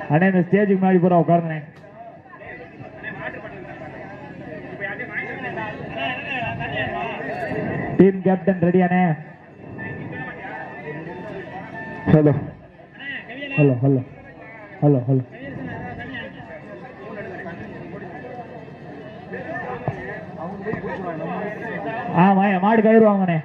அண்ணே இந்த ஸ்டேஜுக்கு முன்னாடி போற உட்காருங்க. டீம் கேப்டன் ரெடி அண்ணே. Hello hello hello hello hello மாடு கயிறு வாங்கண்ணே.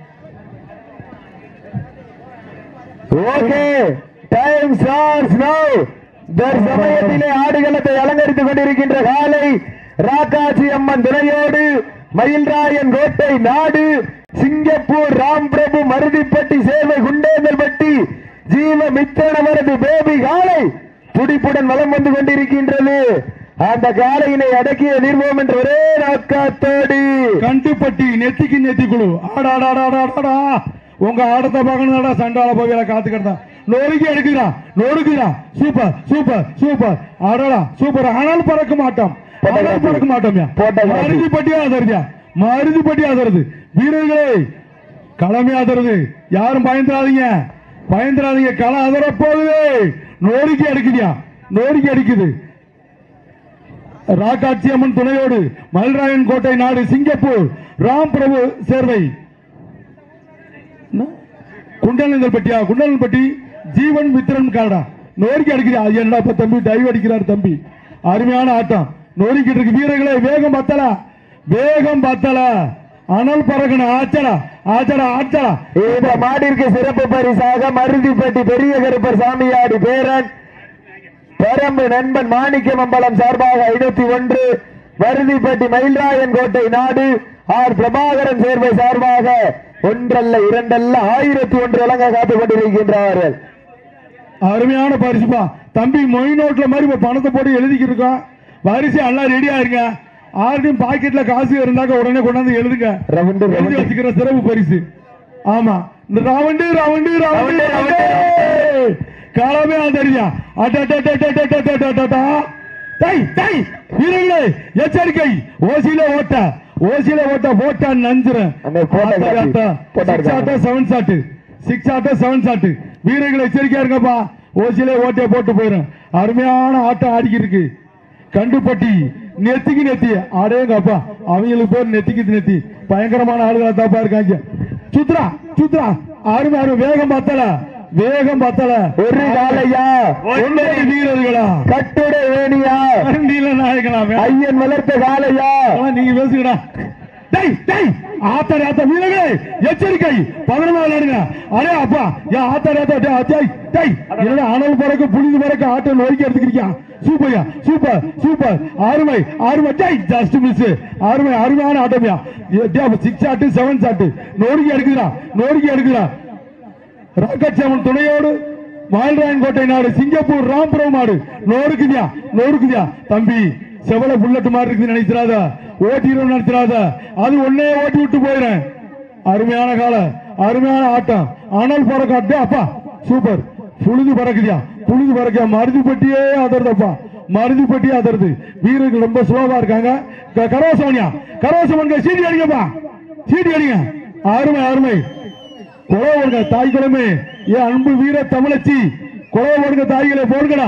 ஓகே டைம் ஸ்டார்ட்ஸ் நவ. தற்சமயத்திலே ஆடுகளத்தை அலங்கரித்துக் கொண்டிருக்கின்ற காலை ராக்காச்சி அம்மன் துணையோடு மயில்ராயன் கோட்டை நாடு சிங்கப்பூர் ராம் பிரபு மருதிப்பட்டி சேவை குண்டேந்தல்பட்டி ஜீவ மித்தனவரது பேபி காலை துடிப்புடன் வலம் வந்து கொண்டிருக்கின்றது. அந்த காலையினை அடக்கிய நிர்வோம் என்ற ஒரே நோக்கத்தோடு கண்டுப்பட்டி நெத்திக்கு நெத்தி குழு ஆடாடாடாடாடா உங்க ஆடத்தை பார்க்கணும்டா. சண்டால போவில காத்துக்கிட்டா நொறுக்கி எடுக்கிறான் நொறுக்கிறான். சூப்பர் சூப்பர் சூப்பர் ஆடடா சூப்பர். ஆனால் பறக்க மாட்டோம் பறக்க மாட்டோம். மருதிப்பட்டியா அதருதியா மருதிப்பட்டி அதருது. வீரர்களே களமே அதருது. யாரும் பயந்துடாதீங்க பயந்துடாதீங்க. களம் அதர போகுது. நொறுக்கி அடிக்குதியா நொறுக்கி அடிக்குது. ராக்காட்சி அம்மன் துணையோடு மயில்ராயன் கோட்டை நாடு சிங்கப்பூர் ராம் பிரபு சேர்வை குண்டலன்பட்டியா குண்டலன்பட்டி ஜீவன் மித்ரன் காடா நோரிக்கி அடிக்கிறா. என்னடா தம்பி டைவ் அடிக்கிறார் தம்பி. அருமையான ஆட்டம் நோரிக்கிட்டு இருக்கு. வீரர்களே வேகம் பத்தல வேகம் பத்தல. அனல் பறக்கணும். ஆச்சடா ஆச்சடா ஆச்சடா. இந்த மாடிற்கு சிறப்பு பரிசாக மருதிப்பட்டி பெரிய கருப்பர் சாமியாடி பேரன் பெரம்பு நண்பன் மாணிக்கம் அம்பலம் சார்பாக 501, மருதிப்பட்டி மயில்ராயன் கோட்டை நாடு ஆர் பிரபாகரன் சேர்வை சார்பாக 1 அல்ல 2 அல்ல 1001 வழங்க காத்துக் கொண்டிருக்கின்றார்கள். அருமையான பரிசுப்பா தம்பி. மொய் நோட்ல மாதிரி பணத்தை போட்டு எழுதிக்கிட்டு இருக்கோம். வரிசை எல்லாம் ரெடியா இருங்க. ஆர்டியும் பாக்கெட்ல காசு இருந்தாக்க உடனே கொண்டாந்து எழுதுங்க. எழுதி வச்சுக்கிற சிறப்பு பரிசு. ஆமா இந்த ரவுண்டு ரவுண்டு ரவுண்டு காலமே தெரியா. வீரர்களே எச்சரிக்கை. ஓசியில ஓட்ட ஓசியில ஓட்ட போட்டா நஞ்சுறேன். 6 ஆட்ட 7 ஷாட். வீரர்கள் எச்சரிக்கையா இருங்கப்பா. ஓசியில ஓட்டை போட்டு போயிடும். அருமையான ஆட்டம் ஆடிக்கிட்டு இருக்கு. கண்டுப்பட்டி நெத்திக்கு நெத்தி ஆடேங்கப்பா. அவங்களுக்கு பேர் நெத்திக்கு நெத்தி. பயங்கரமான ஆளுகளா தாப்பா இருக்காங்க. சுத்ரா சுத்ரா அருமை அருமை. வேகம் பத்தல வேகம் பத்தல. ஒரு காலையா வீரர்களா கட்டுடை வேணியா நாயகனா ஐயன் வளர்த்த காலையா நீங்க பேசுகிறா. ஆத்தாரி வீரர்களே எச்சரிக்கை. 14 அரே அப்பா அனல் பறக்க புளிது பறக்க ஆட்டம் நோக்கி எடுத்துக்கிறியா. சூப்பர்யா சூப்பர் சூப்பர். அருமை அருமை. Just miss. அருமை அருமையான ஆட்டம்யா. 6 ஆட்டு 7 ஷாட். நோக்கி எடுக்கிறா நோக்கி எடுக்கிறா. ராக்காட்சி அம்மன் துணையோடு மயில்ராயன் கோட்டை நாடு சிங்கப்பூர் ராம் பிரபு நாடு நோருக்குதியா நோருக்குதியா. தம்பி செவல புல்லட் மாதிரி இருக்குது நினைச்சிடாத. ஓட்டிடும் நினைச்சிடாத. அது ஒன்னே ஓட்டி விட்டு போயிறேன். அருமையான கால அருமையான ஆட்டம். அனல் பறக்காட்டு அப்பா சூப்பர். புழுது பறக்குதியா புழுது பறக்க. மருதிப்பட்டியே அதருதப்பா மருதிப்பட்டியே அதருது. வீரர்கள் ரொம்ப ஸ்லோவா இருக்காங்க. கரோசமனியா கரோசமன் சீடி அடிங்கப்பா சீடி அடிங்க. அருமை அருமை. கொலவர்க தாய் குலமே என் அன்பு வீர தமிழச்சி கொலவர்க தாய்களை போடுங்கடா.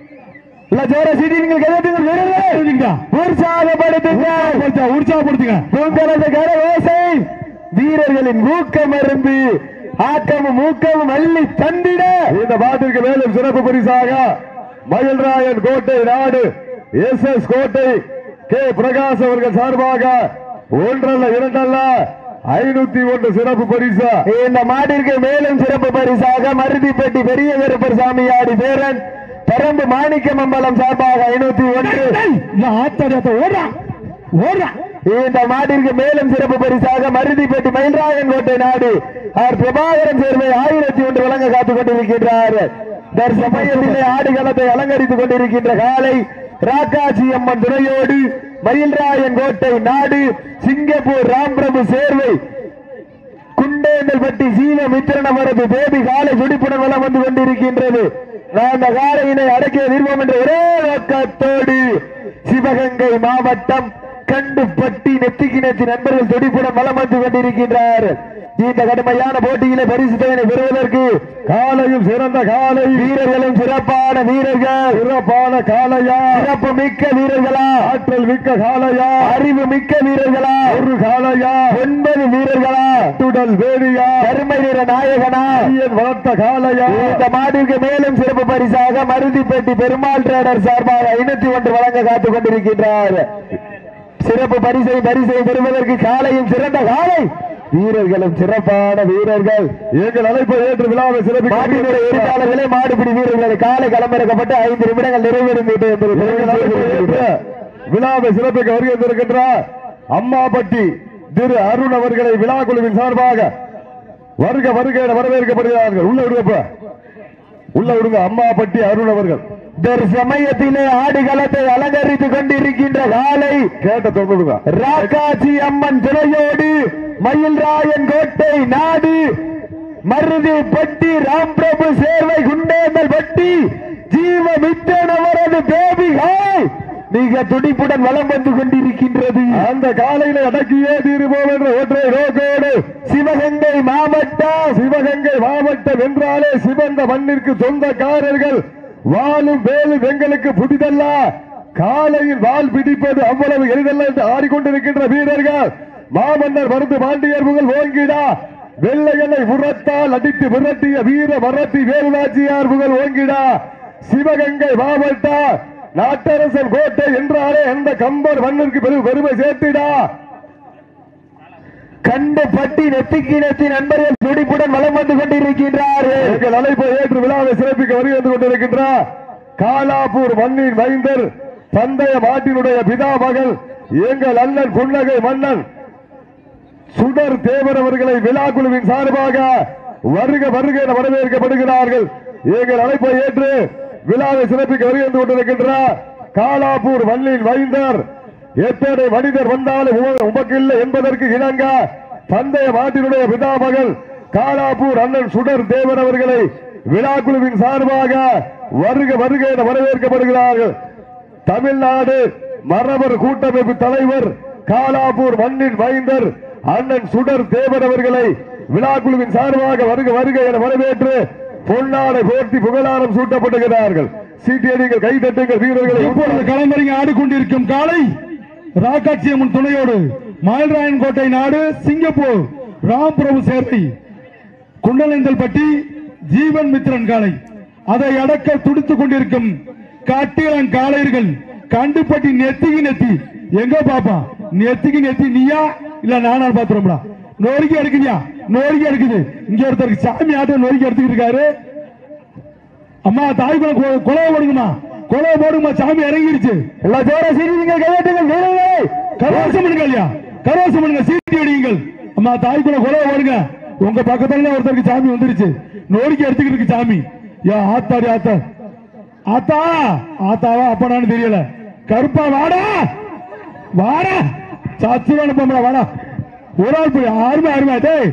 வீரர்களின் ஊக்கம் மருந்து ஆக்கமும் ஊக்கமும் அள்ளி தந்திட இந்த பாட்டிற்கு மேலும் சிறப்பு பரிசாக மயில்ராயன் கோட்டை நாடு SS கோட்டை கே பிரகாஷ் அவர்கள் சார்பாக 1 அல்ல 2 அல்ல 501 சிறப்பு பரிசு. இந்த மாட்டிற்கு மேலும் சிறப்பு பரிசாக மருதிப்பட்டி பெரிய கருப்பர் சாமியாடி பேரன் பெரம்பு மாணிக்கம் அம்பலம் சார்பாக 501. இந்த மாட்டிற்கு மேலும் சிறப்பு பரிசாக மருதிப்பட்டி மயில்ராயன் கோட்டை நாடு ஆர் பிரபாகரன் சேர்வை 1001 வழங்க காத்துக் கொண்டிருக்கின்றார். தற்சமயத்திலே ஆடுகளத்தை அலங்கரித்துக் கொண்டிருக்கின்ற காலை ராக்காட்சி அம்மன் துணையோடு மயில்ராயன் கோட்டை நாடு சிங்கப்பூர் ராம் பிரபு சேர்வை குண்டேந்தல்பட்டி ஜீவ மித்திரனவரது பேபி காலை துடிப்புடன் வலம் வந்து கொண்டிருக்கின்றது. அந்த காலையினை அடக்கிய நிர்வாகம் என்ற ஒரே நோக்கத்தோடு சிவகங்கை மாவட்டம் கண்டு பட்டி நெத்திக்கு நண்பர்கள் துடிப்புடன் வலம் வந்து கொண்டிருக்கின்றார். இந்த கடுமையான போட்டியிலே பரிசு தொகையை பெறுவதற்கு காலையும் சிறந்த காலை வீரர்களும் சிறப்பான வீரர்கள், சிறப்பான காலையா, சிறப்பு மிக்க வீரர்களா, ஆற்றல் மிக்க காலையா, அறிவு மிக்க வீரர்களா, ஒரு காலையா, 9 வீரர்களா, துடல் வேடியா, கருமை நிற நாயகனா, வளர்த்த காலையா. இந்த மாடிற்கு மேலும் சிறப்பு பரிசாக மருதிப்பட்டி பெருமாள் டிரேடர் சார்பாக 501 வழங்க காத்துக் கொண்டிருக்கின்றார். சிறப்பு பரிசை பெறுவதற்கு காலையும் சிறந்த காலை வீரர்களும் சிறப்பான வீரர்கள். எங்கள் அழைப்பை ஏற்று விழாவை சிறப்பிப்பாளர்களே மாடுபிடி வீரர்கள் காலை களமிறக்கப்பட்டு 5 நிமிடங்கள் நிறைவேறும் விழாவை சிறப்பிக்க வருகின்றார். அம்மாபட்டி திரு அருண் அவர்களை விழா குழுவின் சார்பாக வருக வருக என வரவேற்கப்படுகிறார்கள். உள்ள விடுங்க அம்மாபட்டி அருண் அவர்கள். சமயத்திலே ஆடுகளத்தை அலங்கரித்துக் கொண்டிருக்கின்ற காலை கேட்ட தொகுங்க ராக்காட்சி அம்மன் துணையோடு மயில்ராயன் கோட்டை நாடு மருதி பட்டி ராம்பிரபு சேர்வை குண்டேந்தல் பட்டி ஜீவமித்தன் அவரது பேபிகாய் மிக துடிப்புடன் வலம் வந்து கொண்டிருக்கின்றது. அந்த காலையில அடக்கியே தீருவோம் என்ற ஒற்றை நோக்கோடு சிவகங்கை மாவட்டம் என்றாலே சிவந்த மண்ணிற்கு சொந்தக்காரர்கள். வாழும் வேலும் எங்களுக்கு புதிதல்ல, காலையில் வால் பிடிப்பது அவ்வளவு எளிதல்ல என்று ஆடிக்கொண்டிருக்கின்ற வீரர்கள் மாமன்னர் மருந்து பாண்டியர் புகழ் ஓங்கிடா வெள்ளையனை உரத்தால் அடித்து விரட்டிய வீர மரத்தி வேலுநாச்சியார் புகழ் ஓங்கிடா சிவகங்கை மாவட்டம் நாட்டரசன் கோட்டை என்றாலே அந்த கம்பர் மண்ணிற்கு பெருமை சேர்த்திடா. கண்டு பட்டி நெத்திக்கு நண்பர்கள் துடிப்புடன் வலம் வந்து கொண்டிருக்கின்றார்கள். எங்கள் அழைப்பை ஏற்று விழாவை சிறப்பிக்க வருகை கொண்டிருக்கின்றார். காலாப்பூர் மண்ணின் மைந்தர் பந்தய மாட்டினுடைய பிதா மகள் எங்கள் அண்ணன் புன்னகை மன்னன் சுடர் தேவர் அவர்களை விழா குழுவின் சார்பாக வருக வருக என வரவேற்கப்படுகிறார்கள். எங்கள் அழைப்பை ஏற்று விழாவை சிறப்பிக்க வருகை கொண்டிருக்கின்றார். காலாப்பூர் மண்ணின் மைந்தர் எத்தனை மனிதர் வந்தாலும் உமக்கு இல்லை என்பதற்கு இணங்க பந்தய மாட்டினுடைய பிதா மகள் காலாப்பூர் அண்ணன் சுடர் தேவர் அவர்களை விழா குழுவின் சார்பாக வருக வருக என வரவேற்கப்படுகிறார்கள். தமிழ்நாடு மரபர் கூட்டமைப்பு தலைவர் காலாப்பூர் மண்ணின் மைந்தர் அண்ணன் சுடர் தேவர் அவர்களை விழா குழுவின் சார்பாக வருக வருக என வரவேற்று பொன்னாடை போர்த்தி புகழாரம் சூட்டப்படுகிறார்கள். சீட்டியடிகள் கைதட்டுங்கள் வீரர்களை. இப்பொழுது களமறிங்க ஆடிக்கொண்டிருக்கும் காலை ராக்காட்சியம்மன் துணையோடு மயில்ராயன் கோட்டை நாடு சிங்கப்பூர் ராம்பிரபு சேர்வை குண்டலேந்தல் பட்டி ஜீவன் மித்ரன் காலை அதை அடக்க துடித்துக் கொண்டிருக்கும் காட்டியலன் காளையர்கள் கண்டுபட்டி நெத்தி எங்க பாப்பா நெத்தி நீயா இல்ல நானா பாத்துறோம்டா நோரிக்கை எடுக்குதியா நோரிக்கை எடுக்குது. இங்க ஒருத்தருக்கு சாமி ஆட்டம் நோரிக்கை எடுத்துக்கிட்டு இருக்காரு. அம்மா தாய் கொலை போடுங்கம்மா கொலை போடுங்கம்மா சாமி இறங்கிருச்சு. எல்லாம் ஜோர சீட்டிங்க கையெழுத்துங்கள் கரோசம் பண்ணுங்க இல்லையா கரோசம் பண்ணுங்க சீட்டி அடியுங்கள். அம்மா தாய்க்குள்ள கொலை போடுங்க. உங்க பக்கத்துல ஒருத்தருக்கு சாமி வந்துருச்சு நோரிக்கை எடுத்துக்கிட்டு இருக்கு சாமி. ஆத்தாடி ஆத்தாவா அப்பனான்னு தெரியல. கருப்பா வாடா சாச்சுவான பொம்பளை வாடா ஒரு ஆள் போய் அருமை டேய்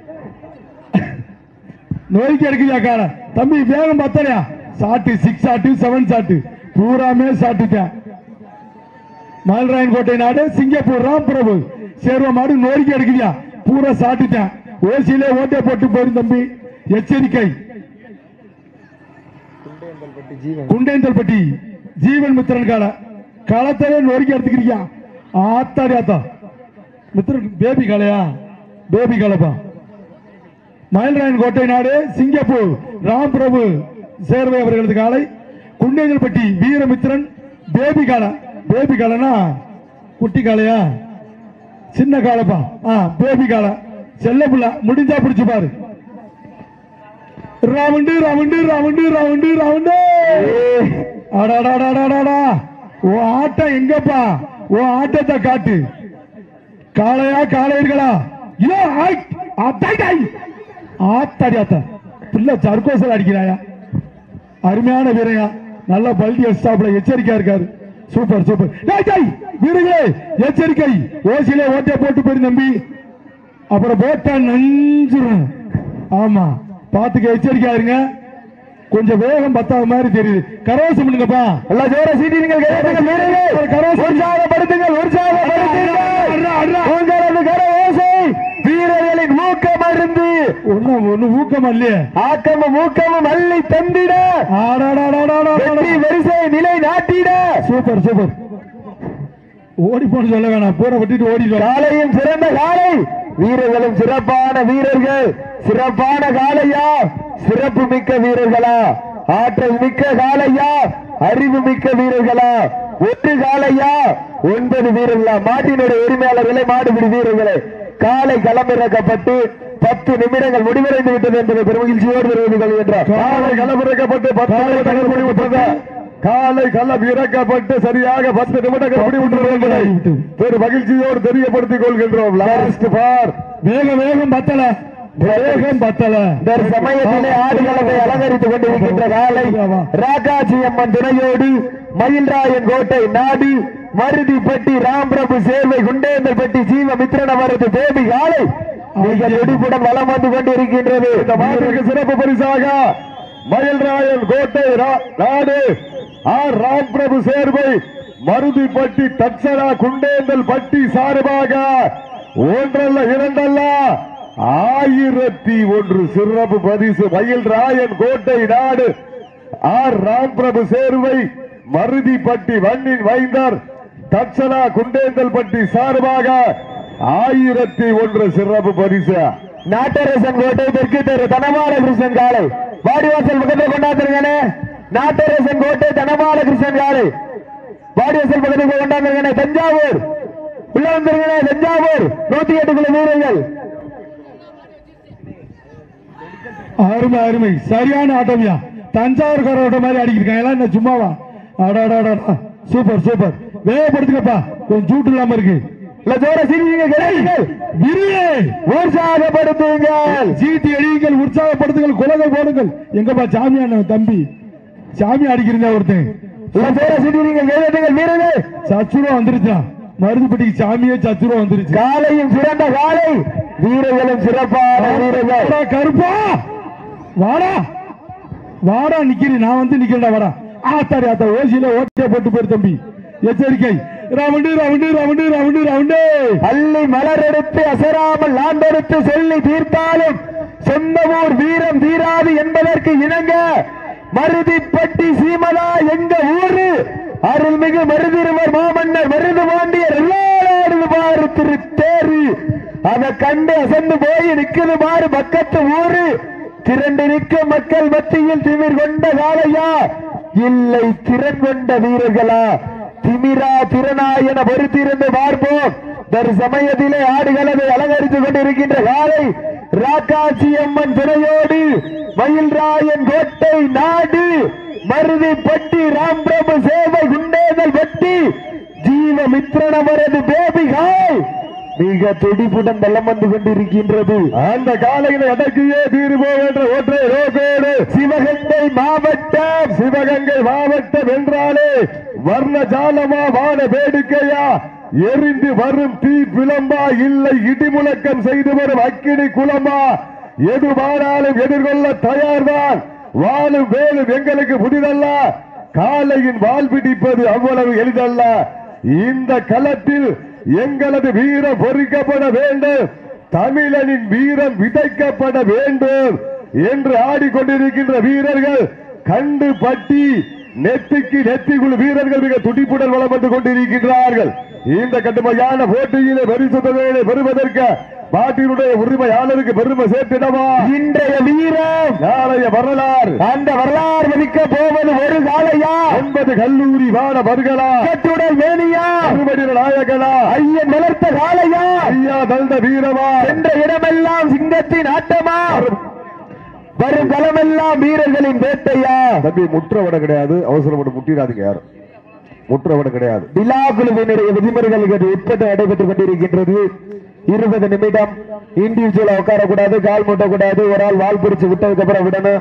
நோய்க்கு எடுக்குதா கால தம்பி வேகம் பத்தலையா சாட்டு 6 சாட்டு 7 சாட்டு பூராமே சாட்டுட்டேன். மயில்ராயன் கோட்டை நாடு சிங்கப்பூர் ராம்பிரபு சேர்வ மாடு நோய்க்கு எடுக்குதியா பூரா சாட்டுட்டேன். ஓசியிலே ஓட்டை போட்டு போயிரும் தம்பி எச்சரிக்கை. குண்டேந்தல்பட்டி ஜீவன் மித்திரன் காலத்தவே நொறுக்கி எடுத்துக்கிறியா ஆத்தாடி மித்திரன் பேபி காலையா பேபி காலப்பா. மயில்ராயன் கோட்டை நாடு சிங்கப்பூர் ராம்பிரபு சேர்வை அவர்களது காலை குண்டேந்தல்பட்டி வீரமித்திரன் பேபி காலனா குட்டி காலையா சின்ன காலப்பா பேபி கால செல்ல புள்ள முடிஞ்சா பிடிச்சு பாரு. Round round round round round அடாடாடாடாடா ஓ ஆட்டம் எங்கப்பா ஓ ஆட்டத்தை காட்டு. காளையா காளையர்களா இல்ல ஆத்தாடி ஆத்தா பிள்ளை சர்க்கோசல் அடிக்கிறாயா அருமையான வீரையா நல்ல பல்டி ஸ்டாப்ல எச்சரிக்கையா இருக்காரு. சூப்பர் சூப்பர் வீரர்களே எச்சரிக்கை. ஓசியில ஓட்டை போட்டு போயிரு தம்பி அப்புறம் போட்டா நஞ்சிரும். ஆமா பாத்துக்க எச்சரிக்கையா இருங்க. கொஞ்சம் வேகம் பத்தாத மாதிரி தெரியுது. கரோசம் பண்ணுங்கப்பா. எல்லாம் ஜோர சீட்டிங்கள் உற்சாகப்படுத்துங்கள் உங்களது கரவோசை வீரர்களின் ஊக்கம் அருந்து ஒண்ணு ஊக்கம் இல்லையே. ஆக்கமும் ஊக்கமும் அள்ளி தந்திட வரிசை நிலை நாட்டிட. Super super. ஓடி போன சொல்ல வேணாம், போற விட்டுட்டு ஓடி. காலையும் சிறந்த காலை, வீரர்களும் சிறப்பான வீரர்கள். சிறப்பான காலையா, சிறப்பு மிக்க வீரர்களா, ஆற்றல் மிக்க காலையா, அறிவு மிக்க வீரர்களா, ஒன்று காலையா 9 வீரர்களா, மாட்டினுடைய உரிமையாளர்களை, மாடுபிடி வீரர்களே, காலை களமிறக்கப்பட்டு 10 நிமிடங்கள் முடிவடைந்து விட்டது என்பதை பெருமகிழ்ச்சியோடு தெரிவித்துக் கொள்கின்றார். காலை களமிறக்கப்பட்டு 10 நிமிடங்கள் முடிவுற்றது. காலை களம் இறக்கப்பட்டு சரியாக 10 நிமிடங்கள் முடிவுற்றது என்பதை பெரு மகிழ்ச்சியோடு தெரியப்படுத்திக் கொள்கின்றோம். லாஸ்ட் பார். வேகம் பத்தல, வேகம் பத்தல. சமயத்திலே ஆடுகளத்தை அலங்கரித்துக் கொண்டிருக்கின்ற காலை ராக்காச்சி அம்மன் துணையோடு மயில்ராயன் கோட்டை நாடு மருதிப்பட்டி ராம்பிரபு சேர்வை குண்டேந்தல்பட்டி ஜீவமித்ரனவரது தேவி காலை மிக துடிப்புடன் வலம் வந்து கொண்டிருக்கின்றது. இந்த மாநிலக்கு சிறப்பு பரிசாக மயில்ராயன் கோட்டை நாடு ஆர் ராம்பிரபு சேர்வை மருதிப்பட்டி தட்சணா குண்டேந்தல் பட்டி சார்பாக ஒன்றல்ல இரண்டல்ல 1001 சிறப்பு பரிசு மயில்ராயன் கோட்டை நாடு ஆர் ராம்பிரபு சேர்வை மருதிப்பட்டி வண்ணின் வைந்தர் தட்சணா குண்டேந்தல் பட்டி சார்பாக 1001 சிறப்பு பரிசு. நாட்டரசன் கோட்டை தெற்கு தெரு தனபால கிருஷ்ணன் காலை வாடிவாசல் பக்கத்தில் கொண்டாந்துருங்கனே. நாட்டரசன் கோட்டை தனபால கிருஷ்ணன் காலை வாடிவாசல் பக்கத்தில் கொண்டாந்துருங்கனே. தஞ்சாவூர் உள்ள வந்துருங்கனே. தஞ்சாவூர் 108 கிலோ வீரர்கள். அருமை அருமை, சரியான ஆட்டமியா. தஞ்சாவூர் கரோட்ட மாதிரி அடிக்கிருக்காங்க என்ன சும்மாவா? அடாடா சூப்பர் சூப்பர். வேகப்படுத்துங்கப்பா, கொஞ்சம் சூட்டு இல்லாம இருக்கு. உற்சாகப்படுத்துங்கள், சீட்டி அடியுங்கள், உற்சாகப்படுத்துங்கள், குலங்கள் போடுங்கள். எங்கப்பா சாமியான தம்பி? சாமி அடிக்கிறீங்க ஒருத்தன். சச்சுருவா வந்துருச்சா? மருதுப்பட்டிக்கு சாமியே சச்சுருவா வந்துருச்சு. காலையும் சிறந்த காலை, வீரர்களும் சிறப்பான வீரர்கள். கருப்பா வாடா வாடா நிக்கிறேன், நான் வந்து நிக்கிறேன். வாடா ஆத்தாடி ஆத்தா ஓசியில ஓட்டை போட்டு போயிரு தம்பி. எச்சரிக்கை. Round round round round round. அள்ளி மலர் எடுத்து அசராமல் லாண்டெடுத்து சொல்லி தீர்த்தாலும் சொந்த ஊர் வீரம் தீராது என்பதற்கு இணங்க மருதிப்பட்டி சீமலா எங்க ஊரு அருள்மிகு மருதிருவர் மாமன்னர் மருது பாண்டியர் எல்லாரும் பாரு திரு தேரு. அதை கண்டு அசந்து போய் நிற்குது பாரு பக்கத்து ஊரு. திரண்டு நிற்கும் மக்கள் மத்தியில் திமிர் கொண்ட காலையா இல்லை திறன் கொண்ட வீரர்களா? திமிரா திறனா என பொறுத்திருந்து பார்ப்போம். சமயத்திலே ஆடுகளவை அலங்கரித்துக் கொண்டிருக்கின்ற காலை ராக்காச்சி அம்மன் துணையோடு மயில்ராயன் கோட்டை நாடு மருதிப்பட்டி ராம்பிரபு சேவை குண்டேதல் பட்டி ஜீவமித்ரனவரது பேபிகாய் மிக துடிப்புடன் வெள்ளம் வந்து கொண்டிருக்கின்றது. அந்த காலையில் அடக்கியே தீர்வோம் என்ற ஒற்றை ரோகோடு சிவகங்கை மாவட்டம் என்றாலே வர்ண ஜாலமா வான வேடிக்கையா எரிந்து வரும் தீ பிளம்பா இல்லை இடிமுழக்கம் செய்து வரும் அக்கினி குளமா எதுவானாலும் எதிர்கொள்ள தயார்தான். வாழும் வேலும் எங்களுக்கு புதிதல்ல, காலையின் வால் பிடிப்பது அவ்வளவு எளிதல்ல. இந்த களத்தில் எங்களது வீரம் பொறிக்கப்பட வேண்டும், தமிழனின் வீரம் விதைக்கப்பட வேண்டும் என்று ஆடிக்கொண்டிருக்கின்ற வீரர்கள் கண்டு பட்டி நெத்திக்கு நெத்திக்குள் வீரர்கள் மிக துடிப்புடன் வளம் வந்து கொண்டிருக்கின்றார்கள். இந்த கடுமையான போட்டியிலே பரிசுத்தத்தை பெறுவதற்கு நாட்டினுடைய உரிமையாளருக்கு பெருமை சேர்த்திடவா இன்றைய வீரம் நாளைய வரலாறு. அந்த வரலாறு மதிக்க போவது ஒரு காலையா 9 கல்லூரி மாணவர்களா கட்டுடல் மேனியா அறுபடி நாயகனா ஐயன் வளர்த்த காலையா ஐயா தந்த வீரமா என்ற இடமெல்லாம் சிங்கத்தின் ஆட்டமா வரும் களமெல்லாம் வீரர்களின் வேட்டையா. தம்பி முற்றவட கிடையாது, அவசரப்பட்டு முட்டிடாதீங்க. யாரும் முற்றவட கிடையாது. விழா குழுவினுடைய விதிமுறைகளுக்கு உட்பட்டு நடைபெற்றுக் கொண்டிருக்கின்றது. 20 நிமிடம் இண்டிவிஜுவலா உட்காரக்கூடாது, கால் மூட்டக்கூடாது. ஒரு ஆள் வால் பிரிச்சு விட்டதுக்கு அப்புறம் விடணும்.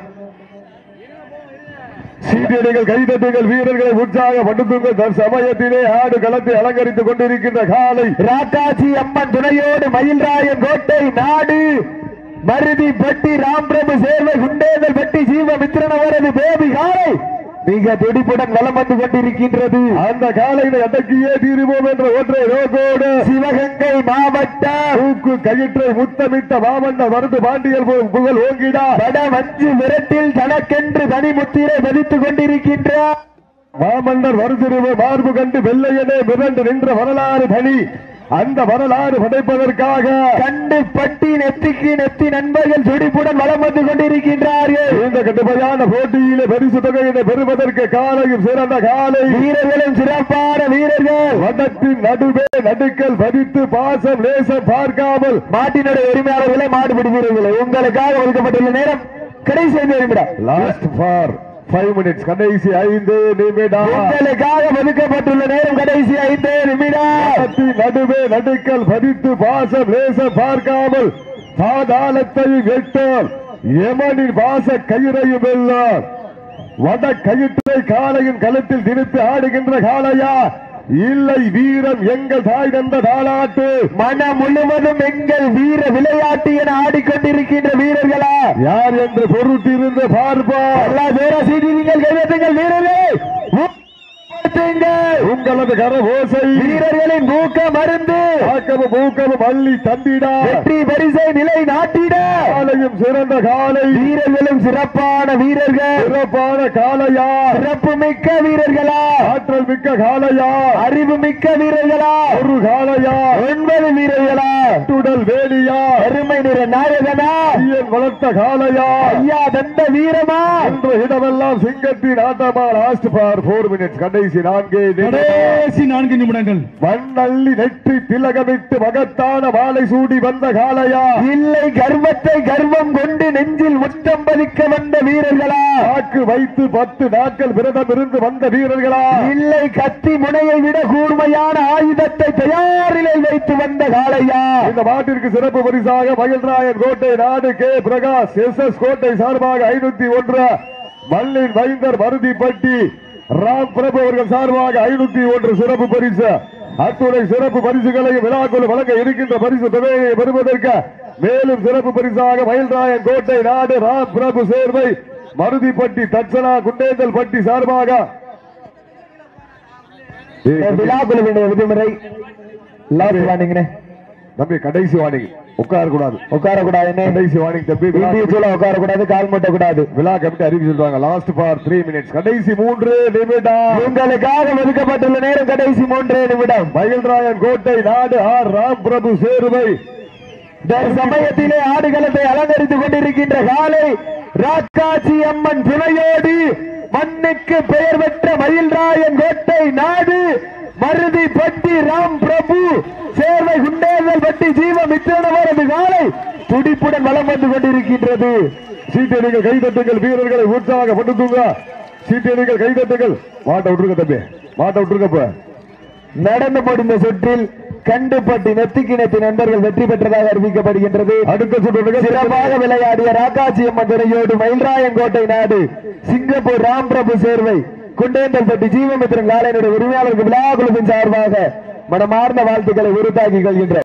சீட்டியடிகள் கைதட்டுங்கள், வீரர்களை உற்சாகப்படுத்துங்கள். சமயத்திலே ஆடு களத்தை அலங்கரித்துக் கொண்டிருக்கின்ற காலை ராக்காச்சி அம்மன் துணையோடு மயில்ராயன் கோட்டை நாடு மருதி பட்டி ராம்பிரபு சேர்வை குண்டேந்தல் பட்டி ஜீவமித்திரன் அவரது பேபி காலை மிக துடிப்புடன் வலம் வந்து கொண்டிருக்கின்றது. அந்த காலையில அடக்கியே தீருவோம் என்ற ஒற்றை நோக்கோடு சிவகங்கை மாவட்ட ஊக்கு கயிற்றை முத்தமிட்ட மாமன்ன மருது பாண்டியல் புகழ் ஓங்கிடா வட மஞ்சு விரட்டில் தனக்கென்று தனிமுத்திரை பதித்துக் கொண்டிருக்கின்றார். மாமன்னர் வருதிருவ மார்பு கண்டு வெள்ளையனே மிரண்டு நின்ற வரலாறு தனி. அந்த வரலாறு படைப்பதற்காக கண்டு பட்டி நெத்திக்கு நெத்தி நண்பர்கள் துடிப்புடன் வலம் வந்து கொண்டிருக்கின்றார்கள். இந்த கடுமையான போட்டியிலே பரிசு தொகையினை பெறுவதற்கு காலையும் சிறந்த காலை வீரர்களும் சிறப்பான வீரர்கள் வட்டத்தின் நடுவே நடுக்கல் பதித்து பாசம் லேசம் பார்க்காமல் மாட்டினுடைய உரிமையாளர்களை மாடுபிடி வீரர்களை உங்களுக்காக ஒதுக்கப்பட்டுள்ள நேரம் கடைசி 5 நிமிடம். Last for 5 minutes. கடைசி 5 நிமிடம் உங்களுக்காக ஒதுக்கப்பட்டுள்ள நேரம் கடைசி 5 நிமிடம். நடுவே நடுக்கல் பதித்து பாசம் லேசம் பார்க்காமல் பாதாளத்தையும் எட்டால் யமனின் பாச கயிறையும் வெல்லார். வட கயிற்றை காலையின் களத்தில் திணித்து ஆடுகின்ற காளையா இல்லை வீரம் எங்கள் தாய் தந்த தாளாட்டு மனம் முழுவதும் எங்கள் வீர விளையாட்டு என ஆடிக்கொண்டிருக்கின்ற வீரர்களா யார் என்று பொருட்டிருந்து பார்ப்போம். எல்லா பேர சீட்டிங்கள் கைதட்டுங்கள் வீரர்களே, உங்களது கரவோசை வீரர்களின் ஊக்கம் மருந்து ஆக்கமும் ஊக்கமும் அள்ளி தந்திட வெற்றி பரிசை நிலை நாட்டிட காலையும் சிறந்த காலை வீரர்களும் சிறப்பான வீரர்கள் சிறப்பான காளையா சிறப்பு மிக்க வீரர்களா ஆற்றல் மிக்க காளையா அறிவு மிக்க வீரர்களா ஒரு காளையா 9 வீரர்களா துடல் வேலியா அருமை நிற நாயகனா வளர்த்த காளையா ஐயா தந்த வீரமா என்ற இடமெல்லாம் சிங்கத்தின் ஆட்டமா. Last for 4 minutes. கடைசி 4 நிமிடங்கள். மண்ணள்ளி நெற்றி திலகமிட்டு மகத்தான மாலை சூடி வந்த காளையா இல்லை கர்வத்தை கர்வம் கொண்டு நெஞ்சில் முத்தம் பதிக்க வந்த வீரர்களா வாக்கு வைத்து 10 நாட்கள் விரதம் இருந்து வந்த வீரர்களா இல்லை கத்தி முனையை விட கூர்மையான ஆயுதத்தை தயாரிலை வைத்து வந்த காளையா. இந்த மாட்டிற்கு சிறப்பு பரிசாக மகிழ்ராயன் கோட்டை நாடு கே பிரகாஷ் SS கோட்டை சார்பாக 501 மல்லின் வைந்தர் மருதிப்பட்டி ராம் பிரபு அவர்கள் சார்பாக 501 சிறப்பு பரிசு. அத்துறை சிறப்பு பரிசுகளை விழாக்குள் வழங்க இருக்கின்ற பரிசு தொகையை பெறுவதற்கு மேலும் சிறப்பு பரிசாக மயில்ராயன் கோட்டை நாடு ராம் பிரபு சேர்வை மருதிப்பட்டி தட்சணா குண்டேந்தல் பட்டி சார்பாக விழாக்குள் வேண்டிய விதிமுறை தம்பி கடைசி வார்னிங் உட்காரக்கூடாது கடைசி வார்னிங் தம்பி உட்காரக்கூடாது கால் மூட்ட கூடாது விழா கமிட்டி அறிவிச்சிருக்காங்க. Last for 3 minutes. கடைசி 3 நிமிடம் உங்களுக்காக ஒதுக்கப்பட்டுள்ள நேரம் கடைசி 3 நிமிடம். மகிழ்ராயன் கோட்டை நாடு ஆர் ராம் பிரபு சேர்வை சமயத்திலே ஆடுகளத்தை அலங்கரித்துக் கொண்டிருக்கின்ற காலை ராக்காட்சி அம்மன் துணையோடு மண்ணுக்கு பெயர் பெற்ற மயில்ராயன் கோட்டை நாடு மருதி பட்டி ராம் பிரபு சேர்வை குண்டேந்தல் பட்டி ஜீவமித்திரனவரது காலை துடிப்புடன் வலம் வந்து கொண்டிருக்கின்றது. சீட்டடிகள் கைதட்டுங்கள் வீரர்களை உற்சாகப்படுத்துங்க. சீட்டடிகள் கைதட்டுங்கள். மாட்ட விட்டுருங்க தம்பி, மாட்ட விட்டுருங்க. நடந்து முடிந்த சுற்றில் கண்டுபட்டி நெத்திக்கு நெத்தி நண்பர்கள் வெற்றி பெற்றதாக அறிவிக்கப்படுகின்றது. அடுத்த சுற்று சிறப்பாக விளையாடிய ராக்காட்சி அம்மன் துணையோடு மயில்ராயன் கோட்டை நாடு சிங்கப்பூர் ராம் பிரபு சேர்வை குண்டேந்தல் பட்டி ஜீவமித்திரன் காலையினுடைய உரிமையாளருக்கு விழா குழுவின் சார்பாக மனமார்ந்த வாழ்த்துக்களை உறுத்தாக்கி கொள்கின்ற